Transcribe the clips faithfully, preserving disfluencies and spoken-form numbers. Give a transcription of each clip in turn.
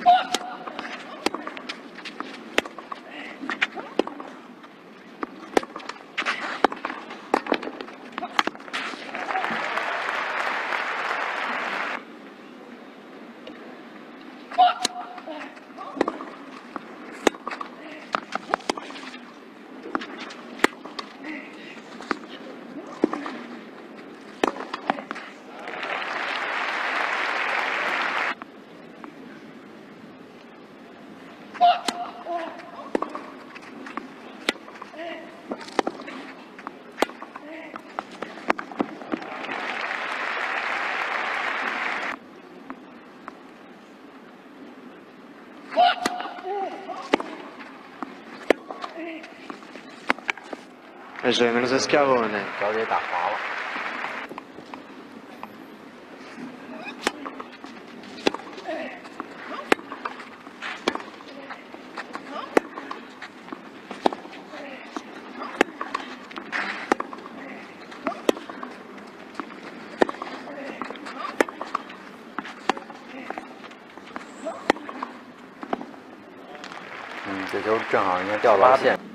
Francesca Schiavone. 小姐打滑了。嗯，这球正好应该掉到线。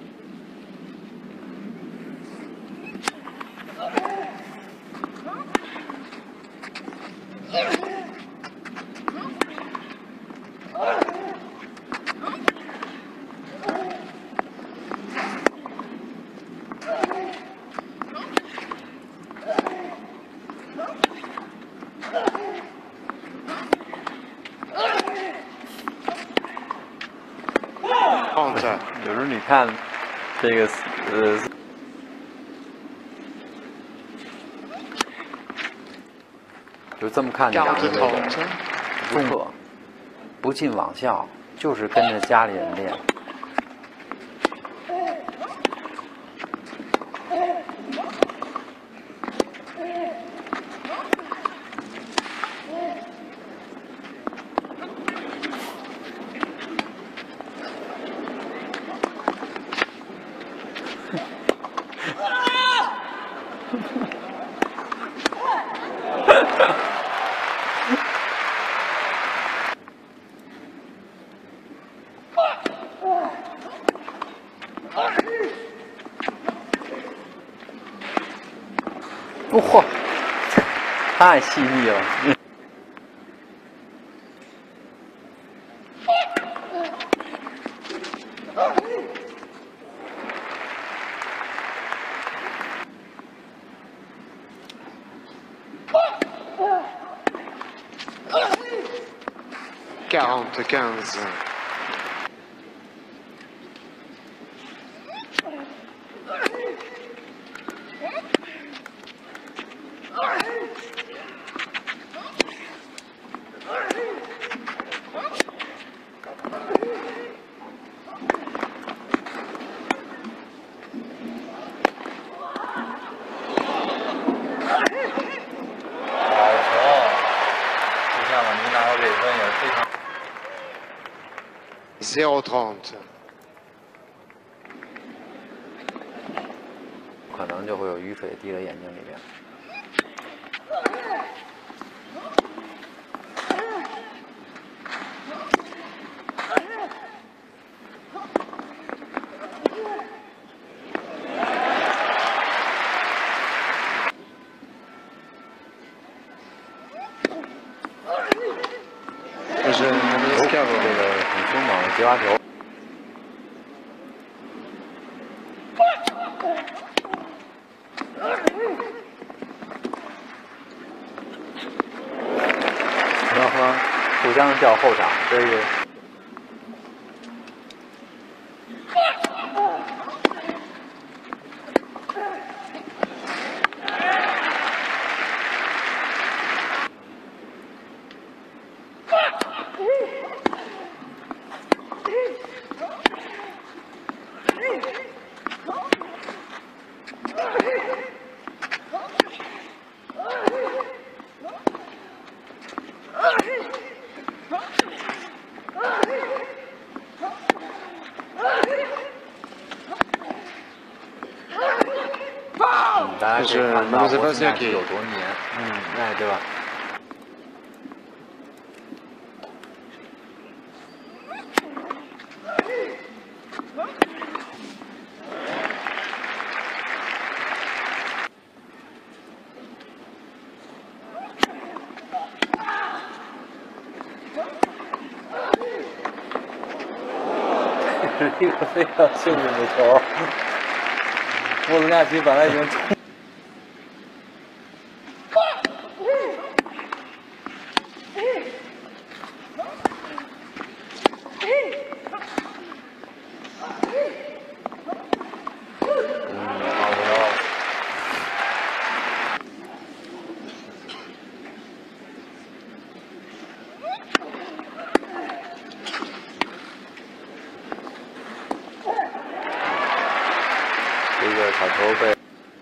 有时候你看这个呃，就这么看，你讲的这个功课不进网校，就是跟着家里人练。嚯，太细腻了。嗯 quarante quinze. zéro trente， 可能就会有雨水滴在眼睛里边。 这是这个很凶猛的接发球。 然后互相掉后场，这个大家可以看到Wozniacki有多黏，嗯，哎，对吧？ 是一个非常幸运的球。沃兹尼亚奇本来已经冲。这个小球被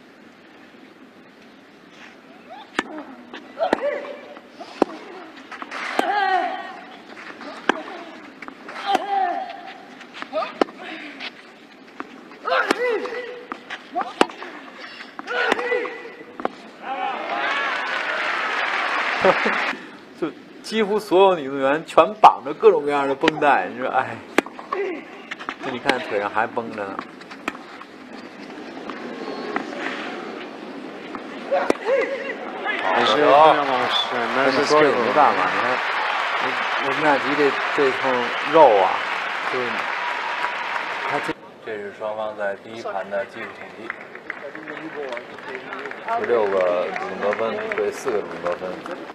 就几乎所有女运动员全绑着各种各样的绷带，你说，哎，这你看腿上还绷着呢。 还是非常老实，那是说也没办法，你看，沃兹尼亚奇这这层肉啊，就他这这是双方在第一盘的技术统计， 十六个主动得分对四个主动得分。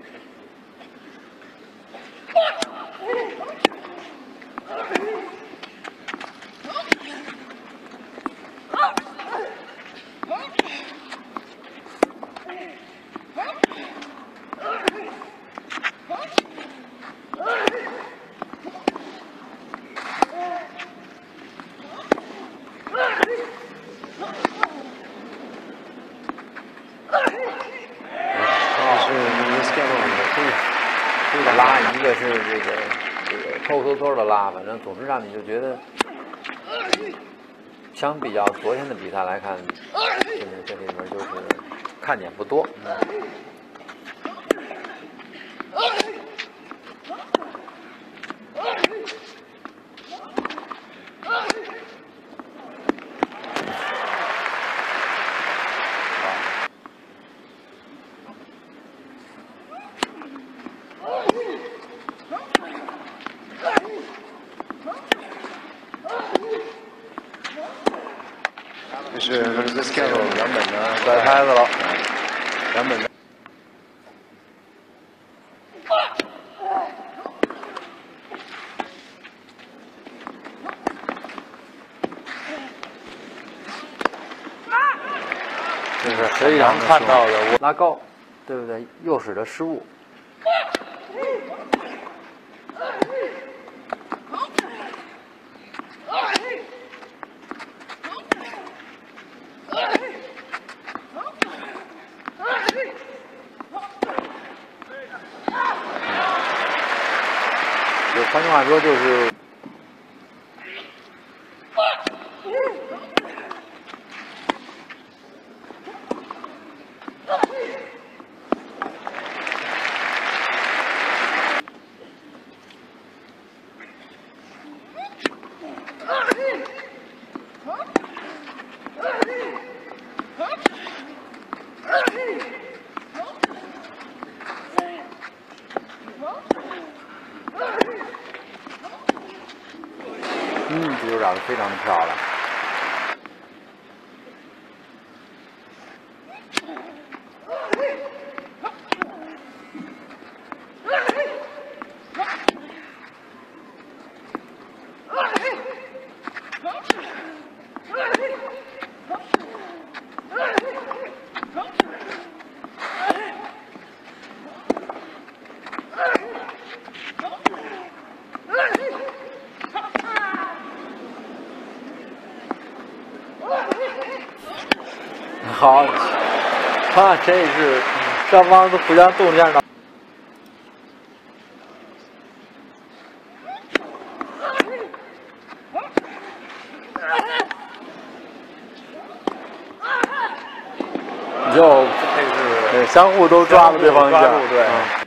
这个拉，一个是这个这个偷偷偷的拉，反正总是让你就觉得，相比较昨天的比赛来看，这个这里面就是看点不多。 这是 Francesca Schiavone 原本的甩拍子了，原本的。这是非常看到的拉高，对不对？诱使的失误。就换句话说，就是嗯，这球打得非常的漂亮。好，啊，这是双方都互相动一下脑。就这是对相互都抓了对方一下， 对。 嗯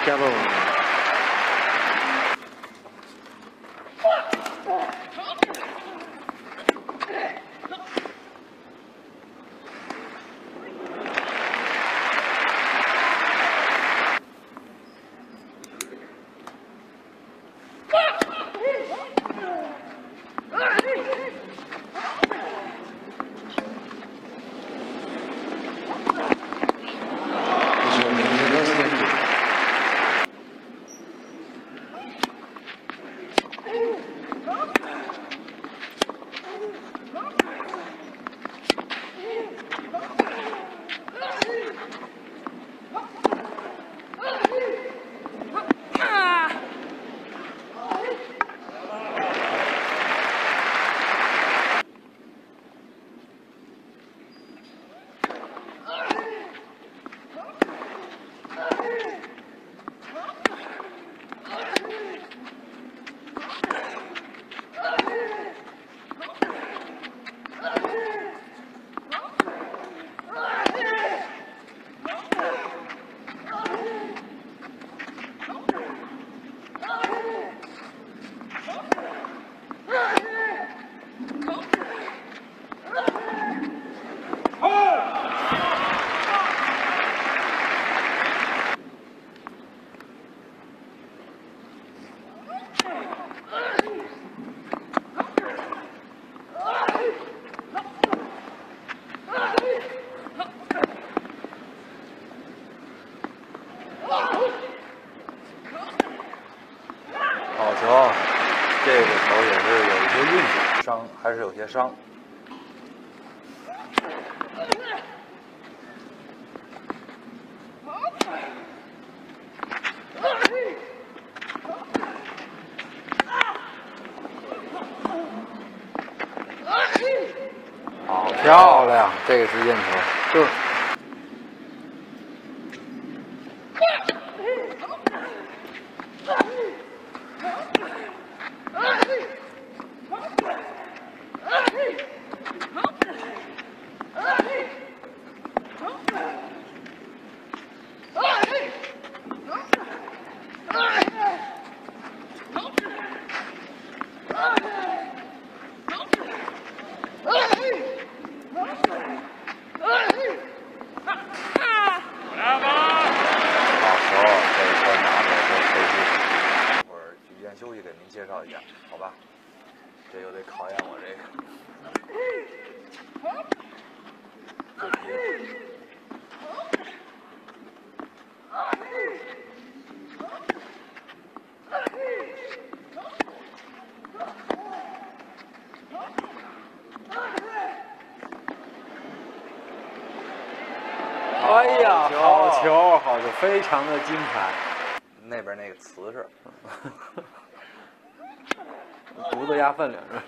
Schiavone. 这个球也是有一些运气，伤还是有些伤。 好漂亮，这个是运球，就是。 休息给您介绍一下，好吧？这又得考验我这个。 哎呀，好球，好球，非常的精彩。 那边那个瓷实。 犊子压分量是吧？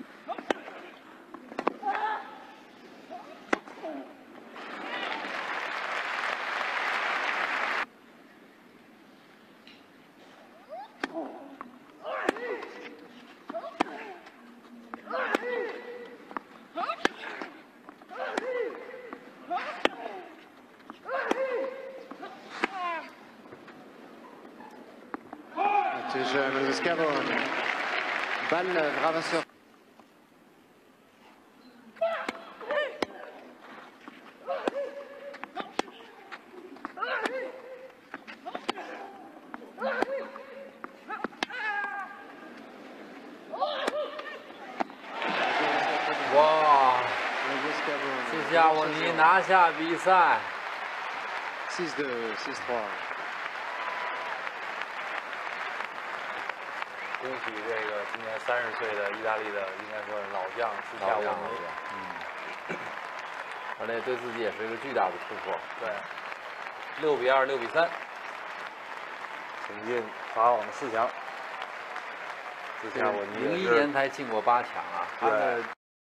Attenzione, Schiavone. Balle ramasseur. Wow, 斯嘉沃尼拿下比赛。 six deux, six trois。 恭喜这个今年三十岁的意大利的，应该说是老将斯嘉沃尼。 嗯，而且对自己也是一个巨大的突破。 对，六比二，六比三，挺进法网的四强。斯嘉沃尼零一年才进过八强啊，他的